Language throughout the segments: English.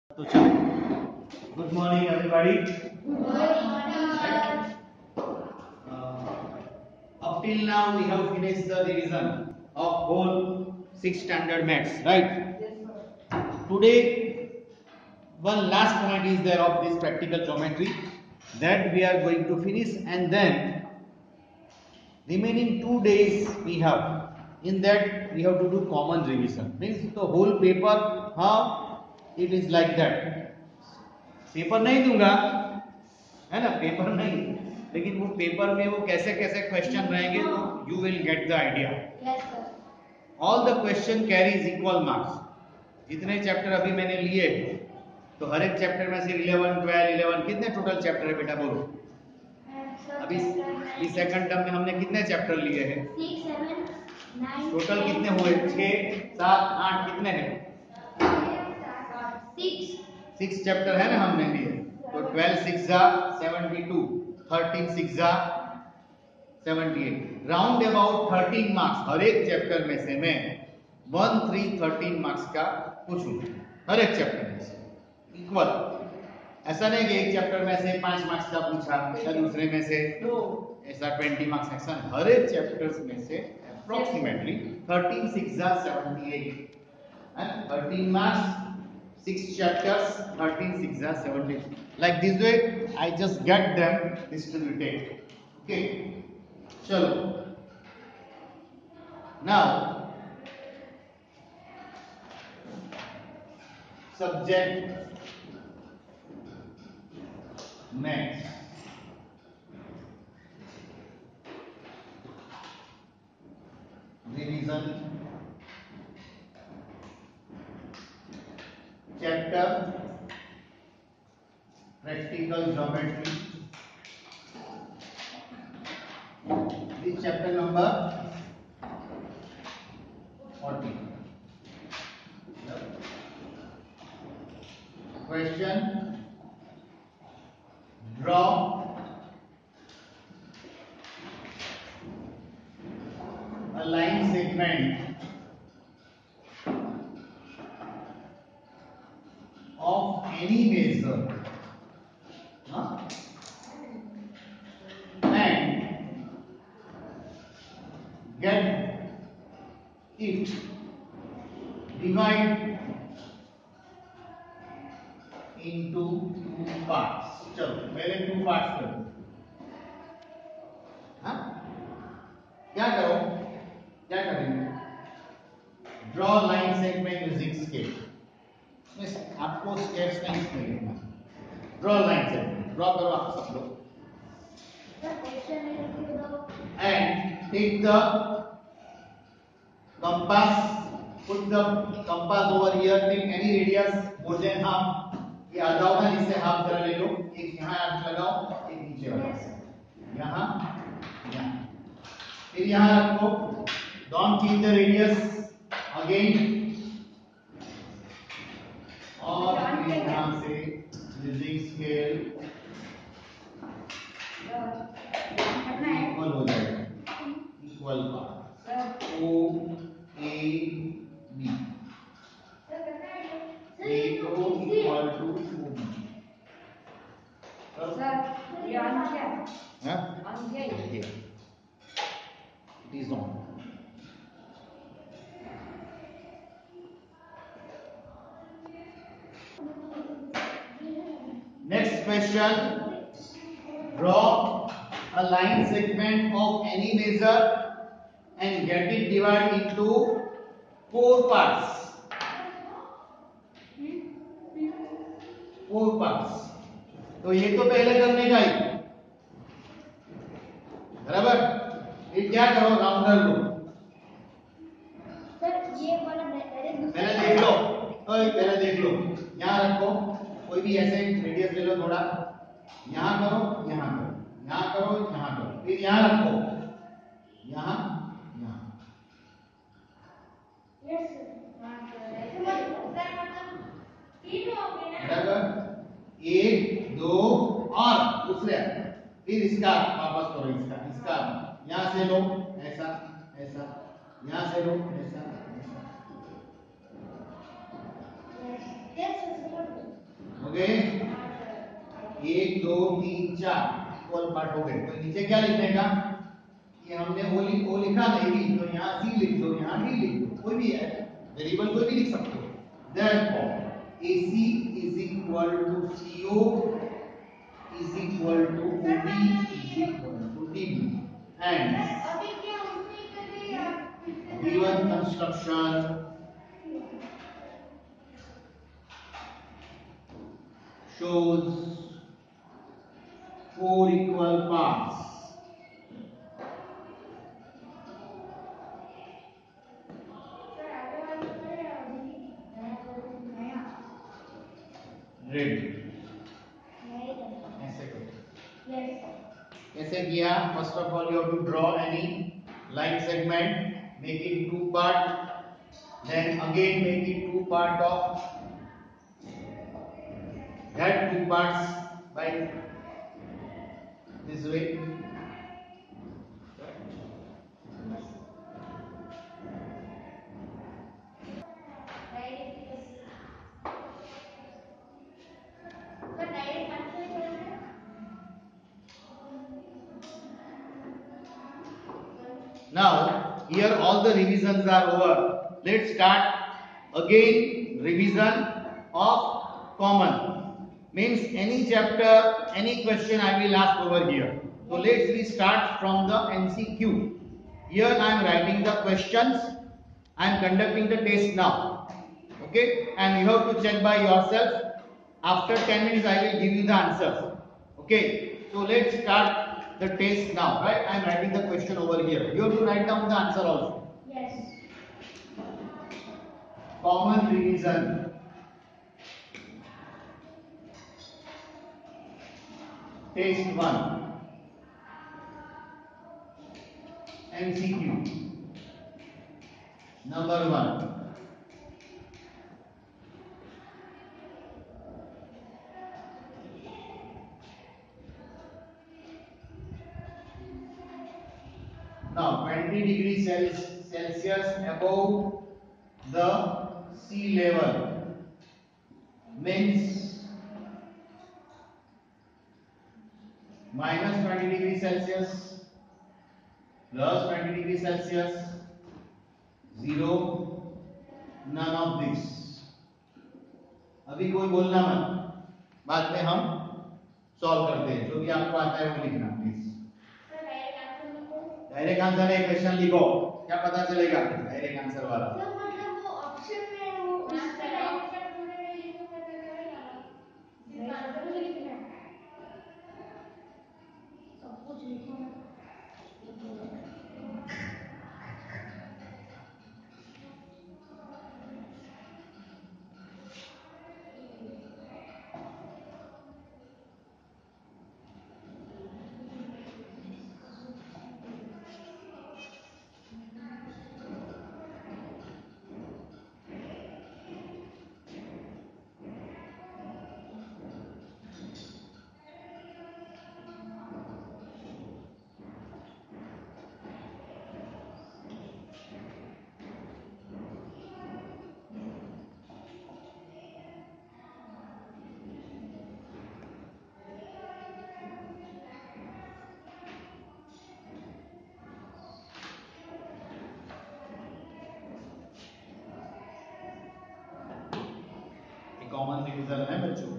तो चलो, good morning everybody. Up till now we have finished the revision of whole 6 standard maths, right? Today one last point is there of this practical geometry that we are going to finish, and then remaining 2 days we have. In that we have to do common revision. Means the whole paper, how it is like that. Paper नहीं दूंगा, है ना, paper नहीं, लेकिन वो paper में वो कैसे कैसे क्वेश्चन रहेंगे तो you will get the idea. All the question carries equal marks. जितने चैप्टर अभी मैंने लिए तो हर एक चैप्टर में से 11, 12, 11 कितने टोटल चैप्टर है बेटा बोलो? अभी सेकंड टर्म में हमने कितने चैप्टर लिए हैं? 6, 7, 9 टोटल कितने हुए? 6, 7, 8 कितने हैं? 6 चैप्टर है ना हमने लिए। तो 12 6 जा 72, 13 6 जा 78, राउंड अबाउट 13 मार्क्स हर एक चैप्टर में से मैं 1 3 13 मार्क्स का पूछूंगा हर एक चैप्टर में से इक्वल। ऐसा नहीं कि एक चैप्टर में से 5 मार्क्स का पूछा या दूसरे में से ऐसा 20 मार्क्स। ऐसा हर एक चैप्टर्स में से अप्रोक्सीमेटली 13 6 जा 78 and 13 marks 6 chapters, 13 6 are 70. Like this way I just get them distributed. Okay, chalo now subject maths, revision chapter practical geometry. This chapter number 40. Question: draw a line segment of any measure and get it divide into 2 parts. चलो पहले 2 parts करो। हाँ क्या करो, क्या करेंगे? Draw line segment using scale. आपको scales नहीं इसमें लिखना। ड्रॉ लाइन सेगमेंट ड्रॉ करो आप सब लोग। And take the compass, put the compass over here, take any radius more than half। ये आधा होगा जिससे हाफ जरा ले लो, एक यहाँ लगाओ एक नीचे वाला यहाँ यहाँ, फिर यहाँ रखो। Don't change the radius again और फिर यहाँ से using scale इक्वल हो जाएगा, equal part O A B, AO equal to OB। ये आंसर है। हाँ आंसर है। ये it is on। Next question: draw a line segment of any measure and get it divided into 4 parts। 4 parts। तो ये तो पहले करने का ही बराबर। ये क्या करो, राउंड कर लो। सर ये वाला पहले देख लो, पहले देख लो, यहाँ रखो कोई भी ऐसे रेडियस ले लो थोड़ा, यहाँ करो यहाँ करो, यहाँ करो यहाँ करो, फिर यहाँ रखो, यहाँ यहाँ। बराबर, 1 2 और दूसरे, फिर इसका वापस करो, इसका यहाँ से लो ऐसा ऐसा, यहाँ से लो ऐसा ऐसा। ओके, 1 2 3 4 इक्वल पार्ट हो गए। तो नीचे क्या लिखने का, ये हमने ओ लिखा नहीं, तो यहाँ सी लिख दो, यहाँ डी लिख दो, कोई भी है वेरिएबल कोई भी लिख सकते हो। Therefore, AC is equal to CO is equal to OB is equal to DB, and given construction shows 4 equal parts ready। ऐसे करो। कैसे किया? First of all you have to draw any line segment, make it 2 part, then again make it 2 part of that 2 parts by this way। Now here all the revisions are over. Let's start again revision of common, means any chapter, any question I will ask over here. So let's we start from the MCQ. Here I am writing the questions, I am conducting the test now, okay, and you have to check by yourself. After 10 minutes I will give you the answer, okay. So let's start the test now, right? I am writing the question over here, you have to write down the answer also. Yes. Common revision, test 1, MCQ number 1, now 20 degrees Celsius above the sea level means minus 20 degrees Celsius plus 20 degrees Celsius, 0, none of this। अभी कोई बोलना मत, बाद में हम solve करते हैं, जो भी आपको आता है वो लिखना प्लीज। डायरेक्ट आंसर है, क्वेश्चन लिखो, क्या पता चलेगा डायरेक्ट आंसर वाला। मतलब वो ऑप्शन में वो उसका डायरेक्ट पूरे में लिखो, पता चलेगा सिर्फ आंसर लिखना है, सब कुछ लिखो ना। कॉमन रिवीजन है बच्चों।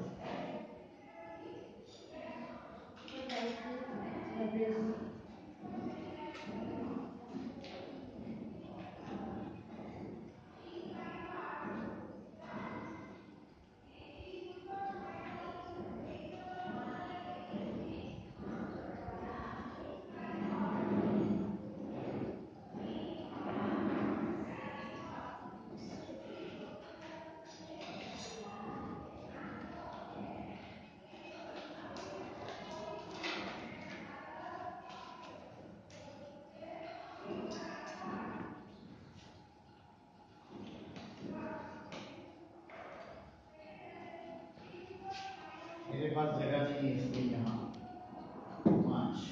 मेरे पास जगह नहीं है इसलिए यहाँ 5।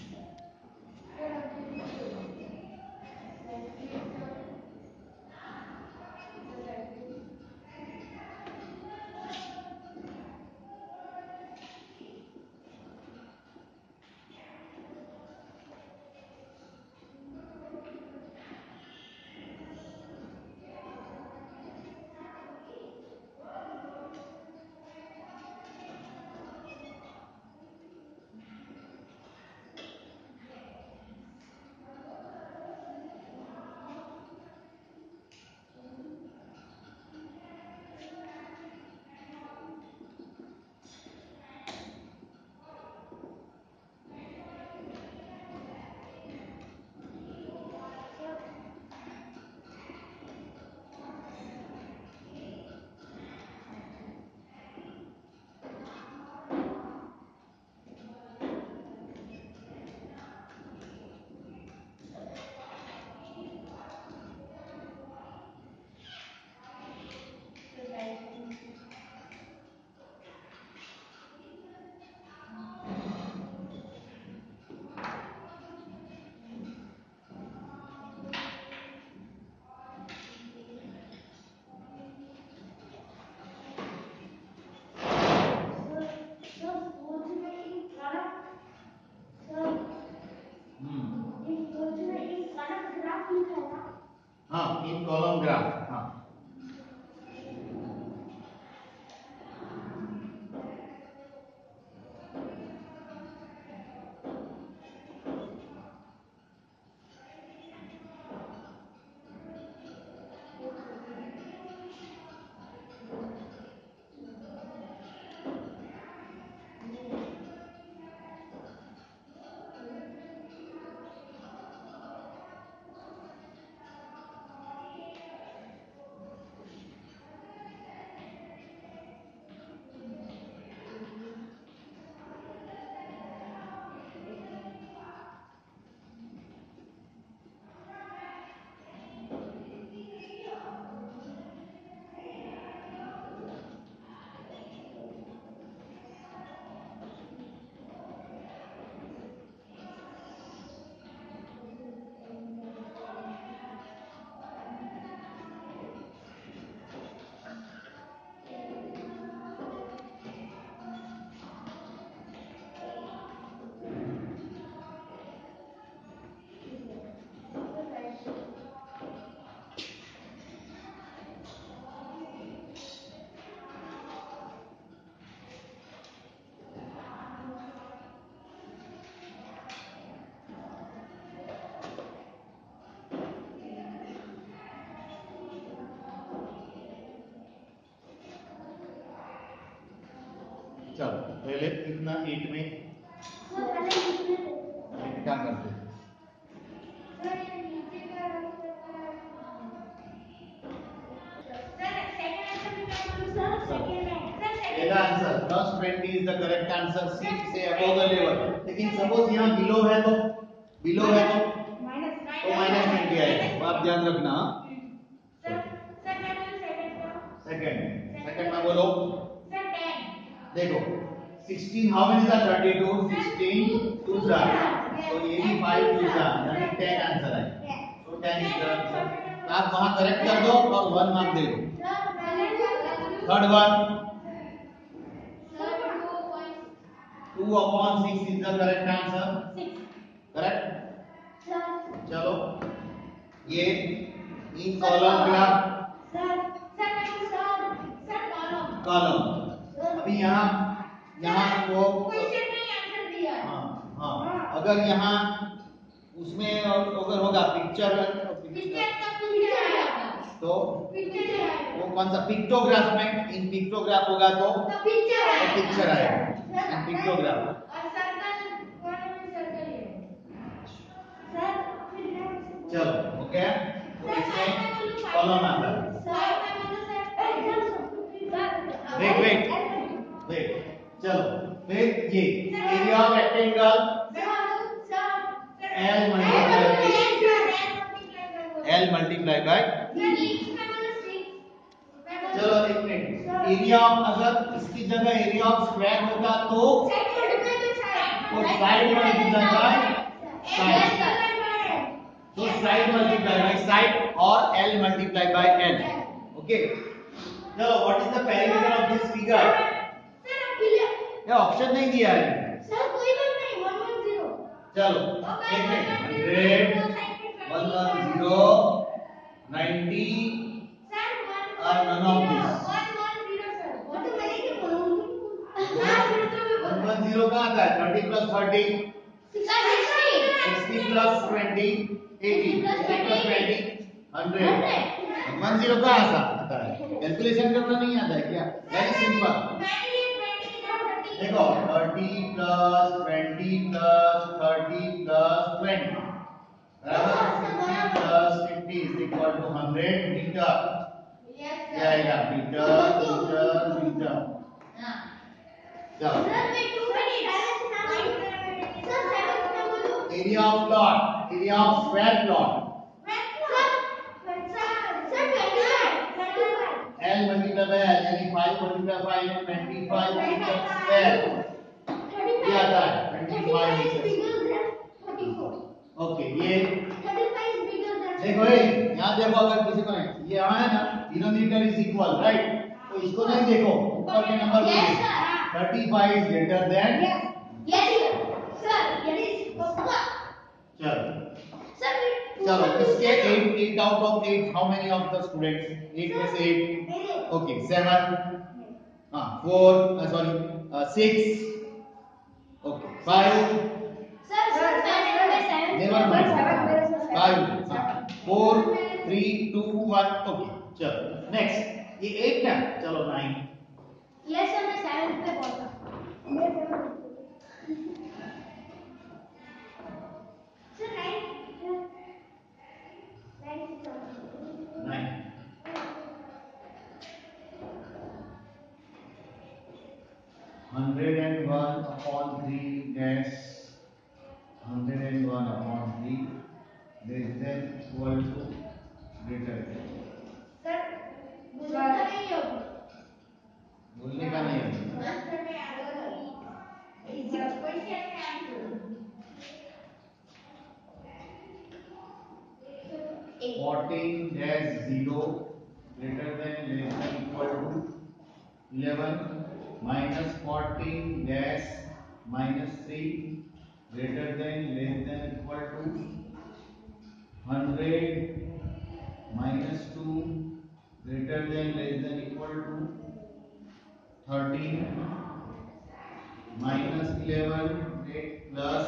चलो पहले कितना 8 में सर पहले कितने थे? क्या करते हैं? सर ये नीचे का सर सेकंड आंसर भी क्या बोलूं सर? सेकंड है सर पहला answer plus 20 is the correct answer, C से अबव द लेवल। लेकिन सपोज यहाँ बिलो है तो माइनस तो माइनस 20 आएगा, तो आप ध्यान रखना। सर मैं बोलूं सेकंड का सेकंड में बोलो। सर 10 देखो 16 हाउ मेनी आर 32 16 2 जा, तो ये भी 5 2 जा, यानी 10 आंसर है। तो 10 इज द आंसर। आप वहां करेक्ट कर दो और 1 मार्क दे दो। Third one 2/6 is the correct answer, correct. चलो ये इन कॉलम क्या कॉलम, अभी यहाँ वो हाँ अगर यहाँ उसमें अगर होगा पिक्चर तो वो कौन सा पिक्टोग्राफ में, इन पिक्टोग्राफ होगा तो पिक्चर आएगा इन पिक्टोग्राफ। चलो ओके, तो इसमें कॉलम आता है। वेट चलो फिर ये area of rectangle L multiply by, चलो एक मिनट, एरिया ऑफ अगर इसकी जगह एरिया ऑफ स्क्वायर होगा तो साइड मल्टीप्लाई बाय साइड, तो साइड मल्टीप्लाई बाय साइड और L multiply by L। Okay चलो what is the perimeter of this figure? ये ऑप्शन नहीं दिया है सर कोई बात नहीं 110 चलो एक मिनट 100 110 90 और none of this 110 कहाँ आता है? 30 plus 30 60 plus 20 80 80 plus 20 100 110 कहाँ आता है? कैलकुलेशन करना नहीं आता है क्या? Very simple. देखो 30 plus 20 plus 30 plus 20 बराबर 60 plus 50 is equal to 100 metre. क्या आएगा? Metre metre metre. चलो area of plot, area of square plot L multiply by L यानी 5 मल्टीप्लाई 5 25 मीटर स्क्वायर ये आता है 25 मीटर। ओके ये देखो यहाँ देखो, अगर किसी को नहीं ये यहाँ है ना डिनोमिनेटर इज इक्वल राइट, तो इसको नहीं देखो ऊपर के नंबर को देखो 35 इज ग्रेटर देन चलो इसके 8 out of 8 how many of the students? 8 में से 8 okay 7 4 sorry 6 okay 5 never mind 5 4 3 2 1 okay चलो नेक्स्ट ये 8 ना, चलो 9 यस सर मैं 7 पे पहुंचा sir 9 101 upon 3 dash 101 upon 3 less than equal to greater than। Sir बोलना नहीं होगा बोलने का नहीं है। आंसर में आएगा इजी क्वेश्चन में answer 14 dash 0 greater than less than equal to 11 minus 14 dash minus 3 greater than less than equal to 100 minus 2 greater than less than equal to 13 minus 11 plus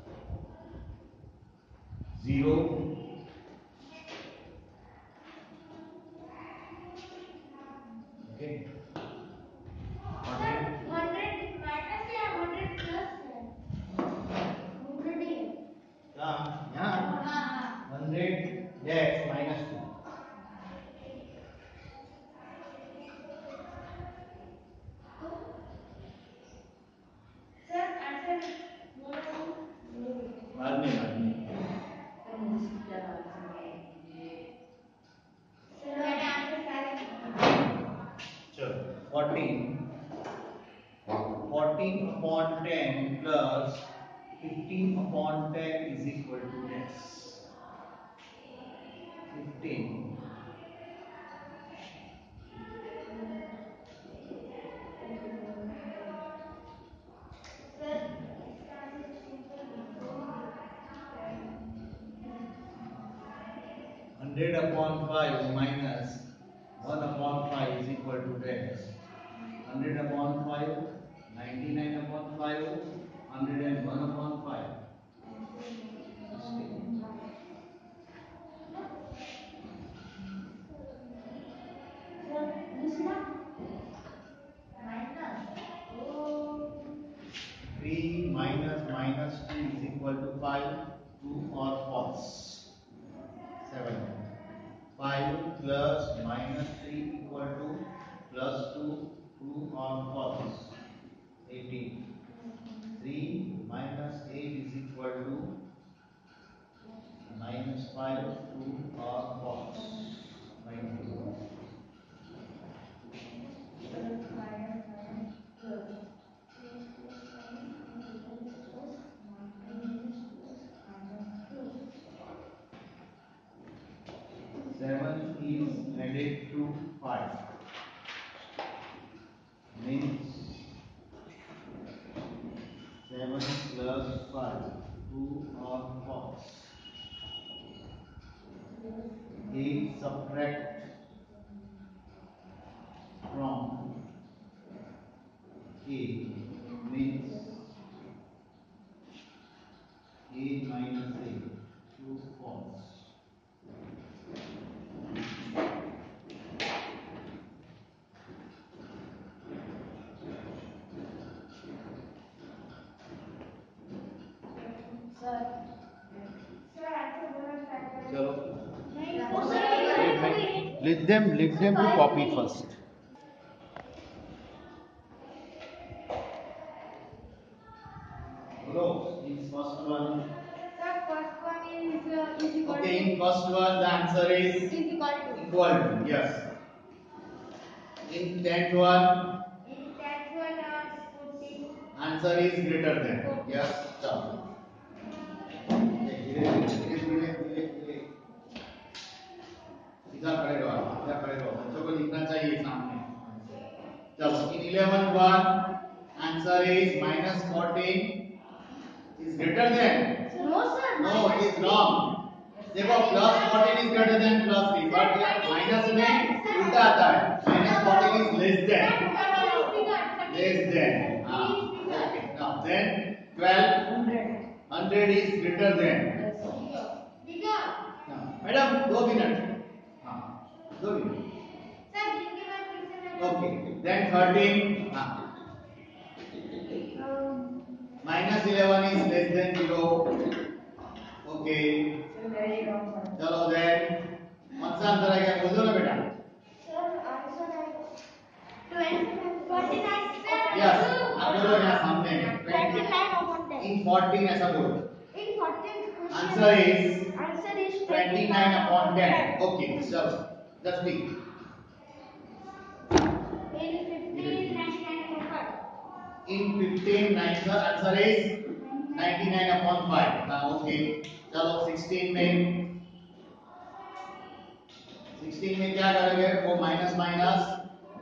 0 okay 100 upon 10 plus 15 upon 10 is equal to this. 15 100 upon 5 minus 1 upon 5 is equal to this. 100 upon 5, 99 upon 5, 101 upon 5. Three minus 2 is equal to 5. True or false? 7. 5 plus minus 3 equal to plus 2. True or false? 18. 3 minus 8 is equal to minus 5. True or false? 19. Seven is added to 5 means 7 plus 5. True or false? 8 subtract from A means A minus A. True, false. चलो let them to copy first. Bro, in first one. Okay, in first one the answer is equal to. Yes. In 10th one, answer is greater than. Yes. चलो. इधर खड़े रहो बच्चों को लिखना चाहिए सामने. चलो in 11th one answer is minus 14 is greater than. No sir. No, it is wrong. देखो plus 14 is greater than plus 3 but minus में उल्टा आता है. Minus 14 is less than. हाँ. Okay. Now then 12 100 is greater than. Madam 2 minute. हाँ 2 minute. Okay. Then 13. हाँ. Minus 11 is less than 0. Okay. चलो then कौन सा आंसर आएगा बोल दो ना बेटा. Yes. आप बोलो यहाँ सामने. 29 in 14 ऐसा बोलो. Answer is 29 upon 10. Okay. चलो just speak. In 15 answer is 99 upon 5. हाँ okay. चलो 16 में क्या करेंगे वो माइनस माइनस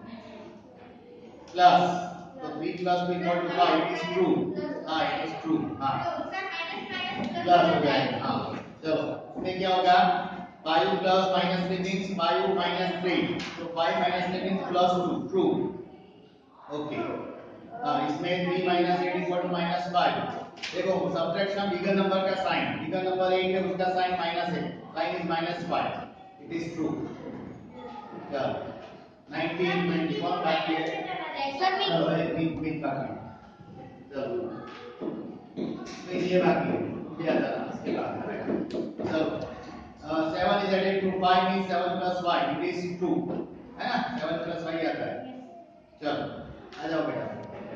प्लस तो 3 plus 2 equal to 5 it is true. हाँ it is true. हाँ प्लस हो जाएगा. हाँ चलो इसमें क्या होगा 5 plus minus 3 means 5 minus 3 तो 5 minus 3 means plus 2 true. Okay. इसमें 3 minus 8 equal to minus 5. देखो सब्ट्रैक्शन बिगर नंबर का साइन बिगर नंबर 8 है उसका साइन माइनस है. Sign is minus 5. It is true. चलो 19 21 बाकी है. चलो एक मिनट बाकी. चलो फिर ये बाकी है ये आता है इसके बाद. चलो 7 is added to 5 means 7 plus 5 it is 2 है ना. 7 plus 5 आता है. चलो आ जाओ बेटा.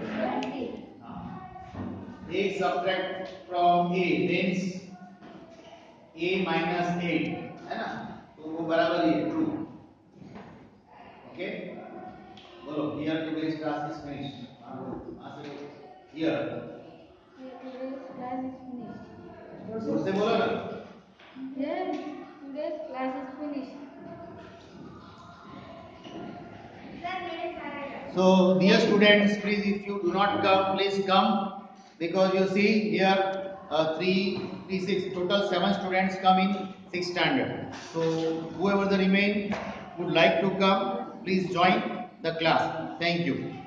8 subtract from A means A minus 8 है ना तो वो बराबर ही है ट्रू. ओके बोलो here today's class is finished. here. Today's class is finished. जोर से बोलो ना. Yes, today's class is finished. So dear students, please if you do not come, please come, because you see here 3, 6, total 7 students come in 6th standard. So whoever the remain would like to come, please join the class. Thank you.